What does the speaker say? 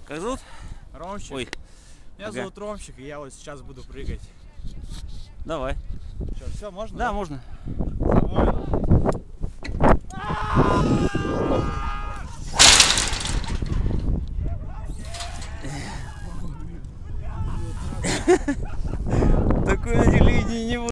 Как зовут? Ромчик. Ой. Меня зовут Ромчик, и я вот сейчас буду прыгать. Давай. Что, все, можно? Да, можно. Такое телевидение не